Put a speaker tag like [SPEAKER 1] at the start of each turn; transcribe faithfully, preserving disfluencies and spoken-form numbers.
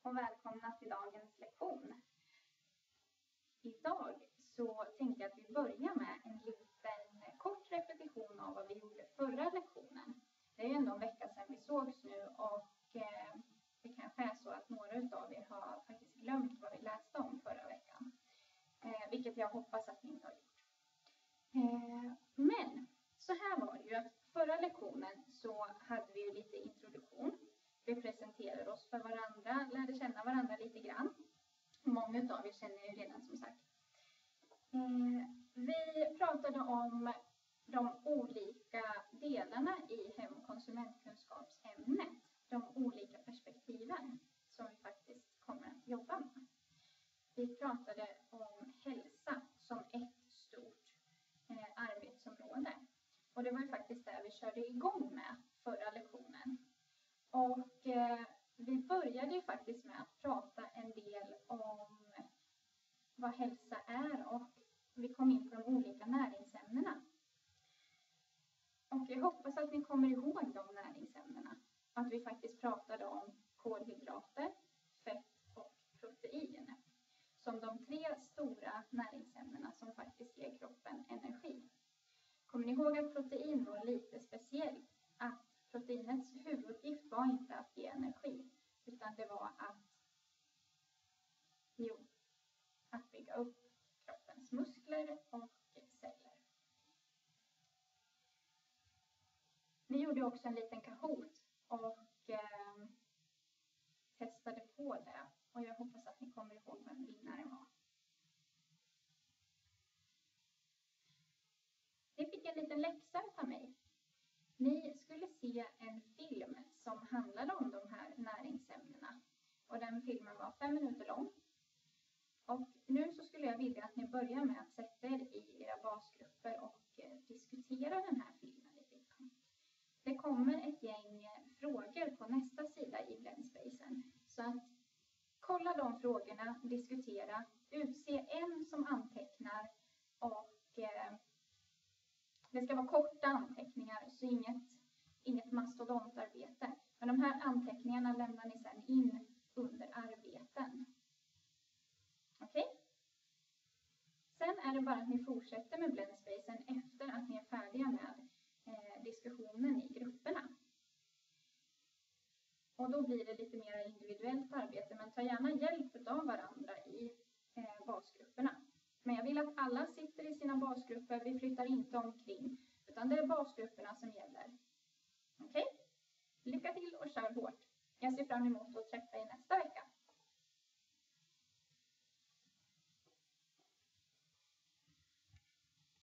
[SPEAKER 1] och välkomna till dagens lektion. Idag så tänkte jag att vi börjar med en liten kort repetition av vad vi gjorde förra lektionen. Det är ju ändå en vecka sedan vi sågs nu och eh, det kanske är så att några av er har faktiskt glömt vad vi läste om förra veckan. Eh, vilket jag hoppas att ni inte har gjort. Eh, men så här var det ju att förra lektionen så hade vi ju lite introduktion. Vi presenterade oss för varandra, lärde känna varandra lite grann. Många av er känner ju redan som sagt. Eh, vi pratade om de olika delarna i hem- och konsumentkunskapsämnet. De olika perspektiven som vi faktiskt kommer att jobba med. Vi pratade om hälsa som ett stort eh, arbetsområde. Och det var ju faktiskt där vi körde igång med förra lektionen. Och eh, vi började ju faktiskt med att prata en del om vad hälsa är och vi kom in på de olika näringsämnena. Och jag hoppas att ni kommer ihåg de näringsämnena. Att vi faktiskt pratade om kolhydrater, fett och protein. Som de tre stora näringsämnena som faktiskt ger kroppen energi. Kommer ni ihåg att protein var lite speciellt? Att proteinets huvuduppgift var inte att ge energi. Utan det var att, jo, att bygga upp kroppens muskler och celler. Vi gjorde också en liten Kahoot och eh, testade på det. Och jag hoppas att ni kommer ihåg vem vinnaren var. Ni fick en liten läxa av mig. Ni skulle se en film som handlade om de här näringsämnena. Och den filmen var fem minuter lång. Och nu så skulle jag vilja att ni börjar med att sätta er i era basgrupper och eh, diskutera den här filmen lite grann. Det kommer ett gäng frågor på nästa sida i Blendspacen. Så att kolla de frågorna, diskutera, utse en som antecknar och eh, det ska vara korta anteckningar så inget, inget mastodontarbete. Men de här anteckningarna lämnar ni sedan in under arbeten. Okej? Okay? Sen är det bara att ni fortsätter med Blendspacen efter att ni är färdiga med eh, diskussionen i grupperna. Och då blir det lite mer individuellt arbete, men ta gärna hjälp av varandra i eh, basgrupperna. Men jag vill att alla sitter i sina basgrupper, vi flyttar inte omkring, utan det är basgrupperna som gäller. Okej? Okay? Lycka till och kör hårt. Jag ser fram emot att träffa er nästa vecka.